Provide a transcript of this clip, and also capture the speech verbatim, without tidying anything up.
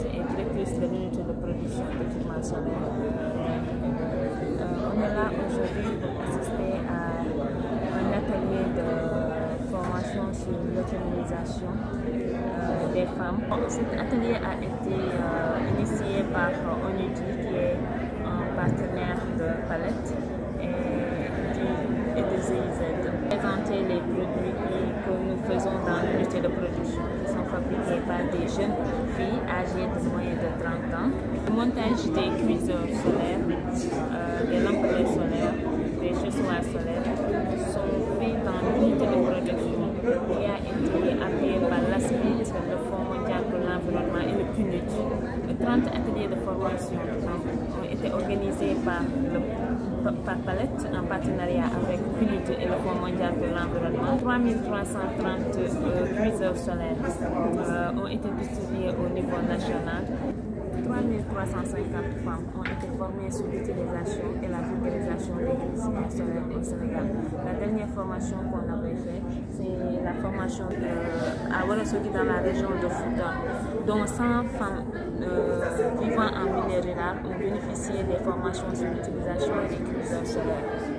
et directrice de l'unité de production d'équipements solaires. Euh, on est là aujourd'hui pour assister à un atelier de formation sur l'autonomisation euh, des femmes. Cet atelier a été euh, initié par ONUDI, qui est un partenaire de Palette et, et de Z I Z. Présenter les produits que nous faisons dans l'unité de production, qui sont fabriqués par des jeunes filles âgées de moins de trente ans. Le montage des cuiseurs solaires, euh, des lampadaires solaires, des chaussoirs solaires sont faits dans l'unité de production qui a été appuyée par l'ASPIT, le Fonds mondial pour l'environnement et le P N U D. trente ateliers de formation ont été organisés par, le, par Palette en partenariat avec P N U D et le Fonds mondial pour l'environnement. trois mille trois cent trente euh, cuiseurs solaires euh, ont été distribués au niveau national. trois mille trois cent cinquante femmes ont été formées sur l'utilisation et la vulgarisation des cuisines solaires au Sénégal. La dernière formation qu'on avait faite, c'est la formation euh, à Ourossogui dans la région de Fouta, dont cent femmes euh, vivant en milieu rural ont bénéficié des formations sur l'utilisation des cuisines solaires.